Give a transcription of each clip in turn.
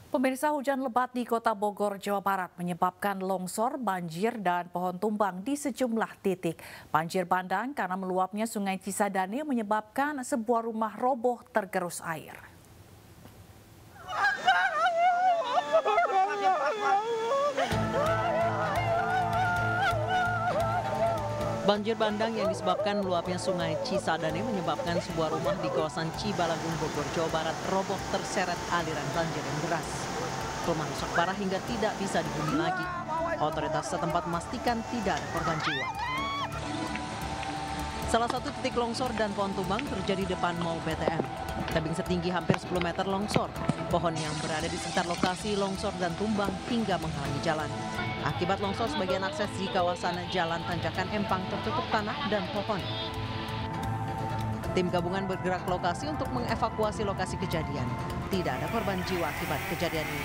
Pemirsa, hujan lebat di Kota Bogor, Jawa Barat menyebabkan longsor, banjir, dan pohon tumbang di sejumlah titik. Banjir bandang karena meluapnya Sungai Cisadane menyebabkan sebuah rumah roboh tergerus air. Banjir bandang yang disebabkan meluapnya Sungai Cisadane menyebabkan sebuah rumah di kawasan Cibalagung, Bogor, Jawa Barat roboh terseret aliran banjir yang deras. Rumah rusak parah hingga tidak bisa dihuni lagi. Otoritas setempat memastikan tidak ada korban jiwa. Salah satu titik longsor dan pohon tumbang terjadi depan Mall BTM. Tebing setinggi hampir 10 meter longsor. Pohon yang berada di sekitar lokasi longsor dan tumbang hingga menghalangi jalan. Akibat longsor, sebagian akses di kawasan Jalan Tanjakan Empang tertutup tanah dan pohon. Tim gabungan bergerak ke lokasi untuk mengevakuasi lokasi kejadian. Tidak ada korban jiwa akibat kejadian ini.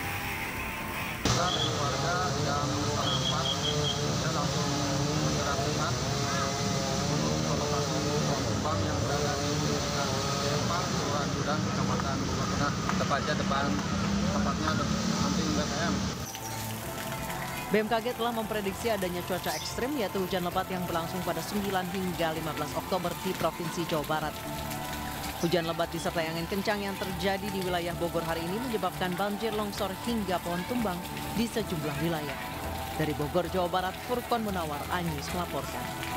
Dari warga jam 4 dia langsung menyerahkan untuk ke lokasi pohon tumbang yang berada di sekitar Empang, Kelurahan Dudan, Kecamatan Bogor Tengah, tepatnya depan tempatnya samping BTM. BMKG telah memprediksi adanya cuaca ekstrim, yaitu hujan lebat yang berlangsung pada 9 hingga 15 Oktober di Provinsi Jawa Barat. Hujan lebat disertai angin kencang yang terjadi di wilayah Bogor hari ini menyebabkan banjir, longsor hingga pohon tumbang di sejumlah wilayah. Dari Bogor, Jawa Barat, Furqon Munawar, iNews melaporkan.